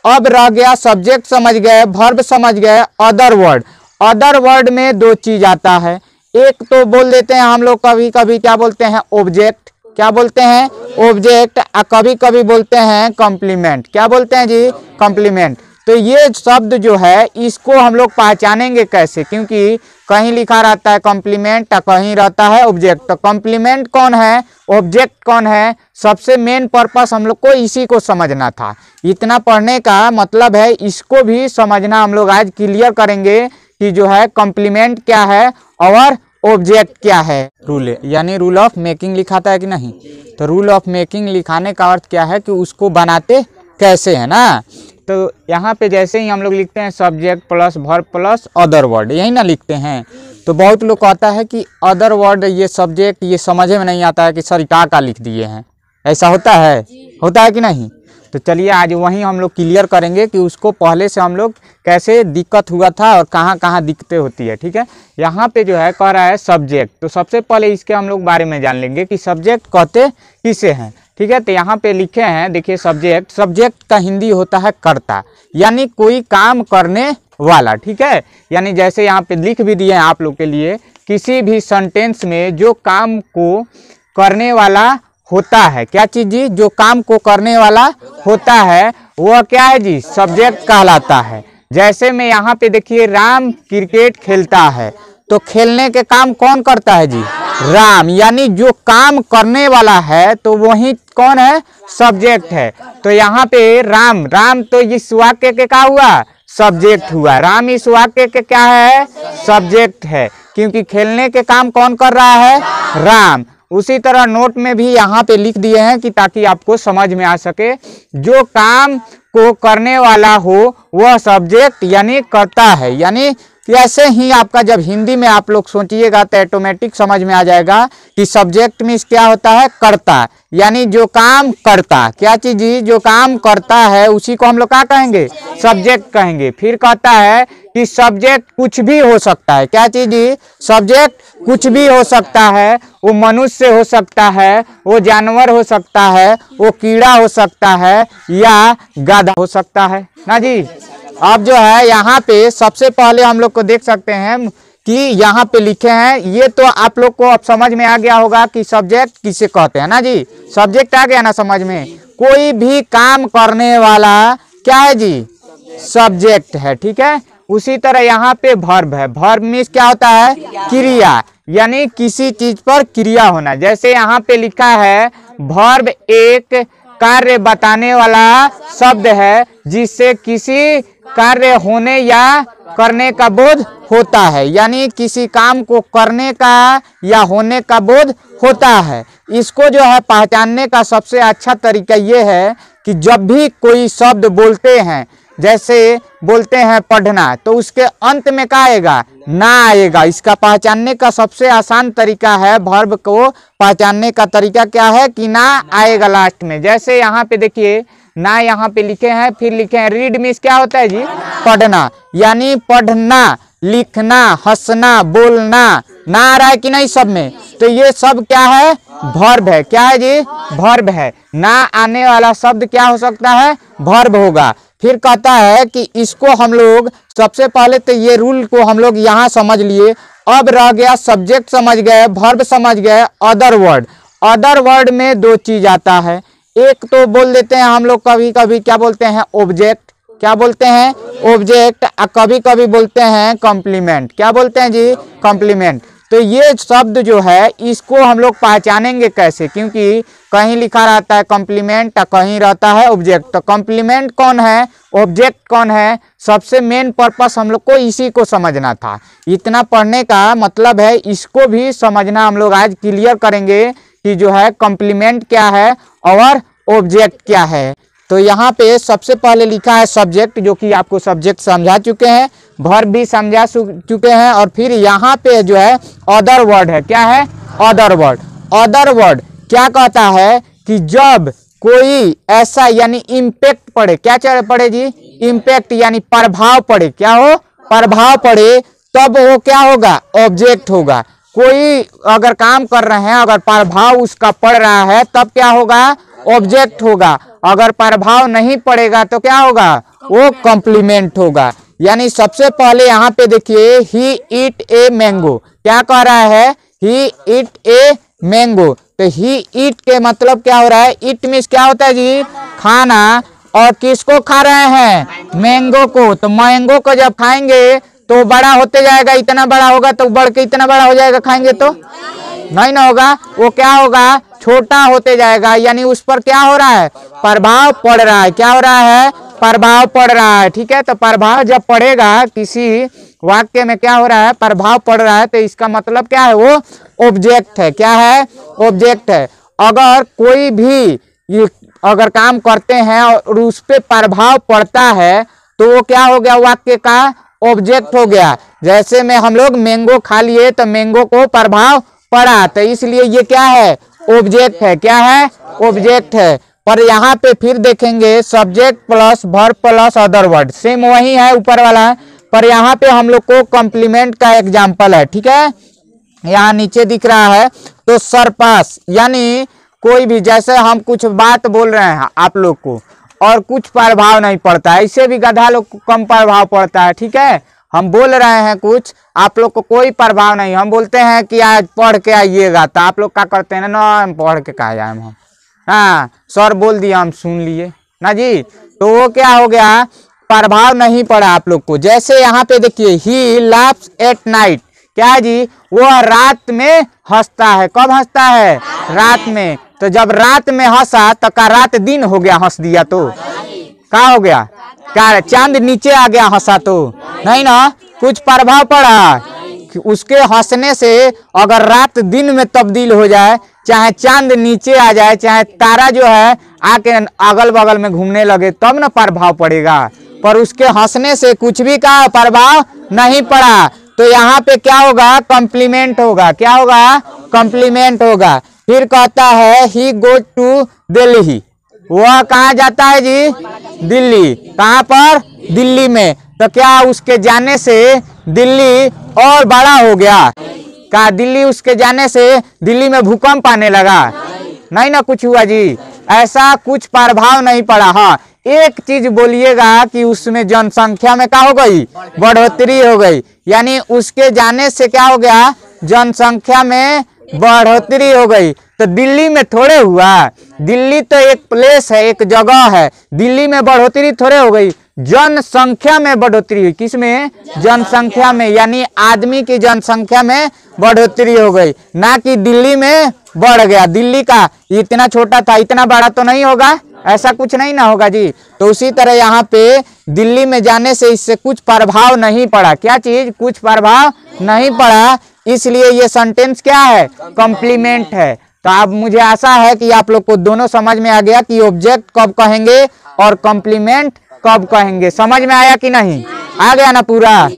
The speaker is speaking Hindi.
अब रह गया सब्जेक्ट समझ गए, वर्ब समझ गए, अदर वर्ड। अदर वर्ड में दो चीज आता है, एक तो बोल देते हैं हम लोग कभी कभी क्या बोलते हैं ऑब्जेक्ट, क्या बोलते हैं ऑब्जेक्ट, कभी कभी बोलते हैं कॉम्प्लीमेंट। क्या बोलते हैं जी? कॉम्प्लीमेंट। तो ये शब्द जो है इसको हम लोग पहचानेंगे कैसे, क्योंकि कहीं लिखा रहता है कॉम्प्लीमेंट, कहीं रहता है ऑब्जेक्ट। तो कॉम्प्लीमेंट कौन है, ऑब्जेक्ट कौन है, सबसे मेन पर्पस हम लोग को इसी को समझना था। इतना पढ़ने का मतलब है इसको भी समझना हम लोग आज क्लियर करेंगे कि जो है कॉम्प्लीमेंट क्या है और ऑब्जेक्ट क्या है। रूल यानी रूल ऑफ मेकिंग लिखाता है कि नहीं, तो रूल ऑफ मेकिंग लिखाने का अर्थ क्या है कि उसको बनाते कैसे है ना। तो यहाँ पे जैसे ही हम लोग लिखते हैं subject plus verb plus other word, यही ना लिखते हैं। तो बहुत लोग कहता है कि अदर वर्ड ये सब्जेक्ट ये समझ में नहीं आता है कि सर का लिख दिए हैं, ऐसा होता है? होता है कि नहीं? तो चलिए आज वहीं हम लोग क्लियर करेंगे कि उसको पहले से हम लोग कैसे दिक्कत हुआ था और कहाँ कहाँ दिक्कतें होती है। ठीक है, यहाँ पे जो है कह रहा है सब्जेक्ट, तो सबसे पहले इसके हम लोग बारे में जान लेंगे कि सब्जेक्ट कहते किसे हैं। ठीक है, तो यहाँ पे लिखे हैं देखिए सब्जेक्ट, सब्जेक्ट का हिंदी होता है कर्ता, यानी कोई काम करने वाला। ठीक है, यानी जैसे यहाँ पे लिख भी दिए हैं आप लोग के लिए, किसी भी सेंटेंस में जो काम को करने वाला होता है, क्या चीज जी? जो काम को करने वाला होता है वह क्या है जी? सब्जेक्ट कहलाता है। जैसे में यहाँ पे देखिए राम क्रिकेट खेलता है, तो खेलने के काम कौन करता है जी? राम, यानी जो काम करने वाला है तो वही कौन है? सब्जेक्ट है। तो यहाँ पे राम, राम तो इस वाक्य के क्या हुआ? सब्जेक्ट हुआ। राम इस वाक्य के क्या है? सब्जेक्ट है, क्योंकि खेलने के काम कौन कर रहा है? राम। उसी तरह नोट में भी यहाँ पे लिख दिए हैं कि ताकि आपको समझ में आ सके, जो काम को करने वाला हो वह सब्जेक्ट यानी कर्ता है। यानी ऐसे ही आपका जब हिंदी में आप लोग सोचिएगा तो ऑटोमेटिक समझ में आ जाएगा कि सब्जेक्ट मीन्स क्या होता है? कर्ता, यानी जो काम करता। क्या चीज जी? जो काम करता है उसी को हम लोग क्या कहेंगे? सब्जेक्ट कहेंगे। फिर कहता है कि सब्जेक्ट कुछ भी हो सकता है। क्या चीज जी? सब्जेक्ट कुछ भी हो सकता है, वो मनुष्य हो सकता है, वो जानवर हो सकता है, वो कीड़ा हो सकता है, या गधा हो सकता है ना जी। अब जो है यहाँ पे सबसे पहले हम लोग को देख सकते हैं कि यहाँ पे लिखे हैं, ये तो आप लोग को अब समझ में आ गया होगा कि सब्जेक्ट किसे कहते हैं ना जी। सब्जेक्ट आ गया ना समझ में? कोई भी काम करने वाला क्या है जी? सब्जेक्ट है। ठीक है, उसी तरह यहाँ पे वर्ब है। वर्ब मीन्स क्या होता है? क्रिया, यानी किसी चीज पर क्रिया होना। जैसे यहाँ पे लिखा है वर्ब एक कार्य बताने वाला शब्द है जिससे किसी कार्य होने या करने का बोध होता है, यानी किसी काम को करने का या होने का बोध होता है। इसको जो है पहचानने का सबसे अच्छा तरीका ये है कि जब भी कोई शब्द बोलते हैं, जैसे बोलते हैं पढ़ना, तो उसके अंत में क्या आएगा? ना आएगा। इसका पहचानने का सबसे आसान तरीका है, वर्ब को पहचानने का तरीका क्या है कि ना आएगा लास्ट में। जैसे यहाँ पे देखिए ना यहाँ पे लिखे हैं, फिर लिखे हैं रीड मीन्स क्या होता है जी? पढ़ना, यानी पढ़ना, लिखना, हंसना, बोलना। ना आ रहा है कि नहीं सब में? तो ये सब क्या है? वर्ब है। क्या है जी? वर्ब है। ना आने वाला शब्द क्या हो सकता है? वर्ब होगा। फिर कहता है कि इसको हम लोग सबसे पहले तो ये रूल को हम लोग यहाँ समझ लिए। अब रह गया सब्जेक्ट समझ गए, वर्ब समझ गए, अदर वर्ड। अदर वर्ड में दो चीज आता है, एक तो बोल देते हैं हम लोग कभी कभी क्या बोलते हैं? ऑब्जेक्ट। क्या बोलते हैं? ऑब्जेक्ट। कभी कभी बोलते हैं कॉम्प्लीमेंट। क्या बोलते हैं जी? कॉम्प्लीमेंट। तो ये शब्द जो है इसको हम लोग पहचानेंगे कैसे, क्योंकि कहीं लिखा रहता है कॉम्प्लीमेंट, कहीं रहता है ऑब्जेक्ट। तो कॉम्प्लीमेंट कौन है, ऑब्जेक्ट कौन है, सबसे मेन पर्पस हम लोग को इसी को समझना था। इतना पढ़ने का मतलब है इसको भी समझना हम लोग आज क्लियर करेंगे कि जो है कॉम्प्लीमेंट क्या है और ऑब्जेक्ट क्या है। तो यहाँ पे सबसे पहले लिखा है सब्जेक्ट, जो कि आपको सब्जेक्ट समझा चुके हैं, वर्ब भी समझा चुके हैं, और फिर यहाँ पे जो है अदर वर्ड है। क्या है? Other word. अदर वर्ड क्या कहता है कि जब कोई ऐसा यानी इम्पैक्ट पड़े, क्या पड़े जी? इम्पैक्ट यानी प्रभाव पड़े। क्या हो? प्रभाव पड़े, तब वो क्या होगा? ऑब्जेक्ट होगा। कोई अगर काम कर रहे हैं, अगर प्रभाव उसका पड़ रहा है तब क्या होगा, ऑब्जेक्ट होगा। अगर प्रभाव नहीं पड़ेगा तो क्या होगा, वो कॉम्प्लीमेंट होगा। यानी सबसे पहले यहाँ पे देखिए ही ईट ए मैंगो, क्या कह रहा है, ही ईट ए मैंगो। तो ही ईट के मतलब क्या हो रहा है, ईट मीन्स क्या होता है जी, खाना। और किसको खा रहे हैं, मैंगो को। तो मैंगो को जब खाएंगे तो बड़ा होते जाएगा, इतना बड़ा होगा तो बढ़ के इतना बड़ा हो जाएगा, खाएंगे तो नहीं ना होगा, वो क्या होगा, छोटा होते जाएगा। यानी उस पर क्या हो रहा है, प्रभाव पड़ रहा है। क्या हो रहा है, प्रभाव पड़ रहा है। ठीक है, तो प्रभाव जब पड़ेगा किसी वाक्य में, क्या हो रहा है, प्रभाव पड़ रहा है, तो इसका मतलब क्या है, वो ऑब्जेक्ट है। क्या है, ऑब्जेक्ट है। अगर कोई भी अगर काम करते हैं और उस पर प्रभाव पड़ता है तो वो क्या हो गया, वाक्य का ऑब्जेक्ट हो गया। जैसे में हम लोग मैंगो खा लिए तो मैंगो को प्रभाव पड़ा, तो इसलिए ये क्या है, ऑब्जेक्ट है। क्या है, ऑब्जेक्ट है। पर यहाँ पे फिर देखेंगे subject plus verb plus other word, same वही है ऊपर वाला, पर यहाँ पे हम लोग को कॉम्प्लीमेंट का एग्जाम्पल है। ठीक है, यहाँ नीचे दिख रहा है। तो सरपास, यानी कोई भी, जैसे हम कुछ बात बोल रहे हैं आप लोग को और कुछ प्रभाव नहीं पड़ता है, इससे भी गधा लोग को कम प्रभाव पड़ता है। ठीक है, हम बोल रहे हैं कुछ, आप लोग को कोई प्रभाव नहीं, हम बोलते हैं कि आज पढ़ के आइएगा, तो आप लोग क्या करते हैं ना, हम पढ़ के कहा जाए, हम हाँ सर बोल दिया हम सुन लिए ना जी, तो वो क्या हो गया, प्रभाव नहीं पड़ा आप लोग को। जैसे यहाँ पे देखिए ही लाफ्स एट नाइट, क्या है जी, वो रात में हंसता है। कब हंसता है, रात में। तो जब रात में हंसा तो का रात दिन हो गया, हंस दिया तो क्या हो गया, क्या चांद नीचे आ गया, हंसा तो नहीं ना, कुछ प्रभाव पड़ा उसके हंसने से। अगर रात दिन में तब्दील हो जाए, चाहे चांद नीचे आ जाए, चाहे तारा जो है आके अगल बगल में घूमने लगे, तब ना प्रभाव पड़ेगा। पर उसके हंसने से कुछ भी का प्रभाव नहीं पड़ा। तो यहाँ पे क्या होगा, कॉम्प्लीमेंट होगा। क्या होगा, कॉम्प्लीमेंट होगा। फिर कहता है ही गो टू दिल्ली, वह कहाँ जाता है जी, दिल्ली। कहाँ पर, दिल्ली में। तो क्या उसके जाने से दिल्ली और बड़ा हो गया, क्या दिल्ली उसके जाने से दिल्ली में भूकंप आने लगा, नहीं ना कुछ हुआ जी, ऐसा कुछ प्रभाव नहीं पड़ा। हाँ एक चीज बोलिएगा कि उसमें जनसंख्या में क्या हो गई, बढ़ोतरी हो गई। यानी उसके जाने से क्या हो गया, जनसंख्या में बढ़ोतरी हो गई। तो दिल्ली में थोड़े हुआ, दिल्ली तो एक प्लेस है, एक जगह है, दिल्ली में बढ़ोतरी थोड़े हो गई, जनसंख्या में बढ़ोतरी हुई। किसमें, जनसंख्या में, यानी आदमी की जनसंख्या में बढ़ोतरी हो गई, ना कि दिल्ली में बढ़ गया। दिल्ली का इतना छोटा था, इतना बड़ा तो नहीं होगा, ऐसा कुछ नहीं ना होगा जी। तो उसी तरह यहाँ पे दिल्ली में जाने से इससे कुछ प्रभाव नहीं पड़ा। क्या चीज, कुछ प्रभाव नहीं पड़ा, इसलिए ये सेंटेंस क्या है, कॉम्प्लीमेंट है। तो अब मुझे आशा है कि आप लोग को दोनों समझ में आ गया कि ऑब्जेक्ट कब कहेंगे और कॉम्प्लीमेंट कब कहेंगे। समझ में आया कि नहीं, आ गया ना पूरा।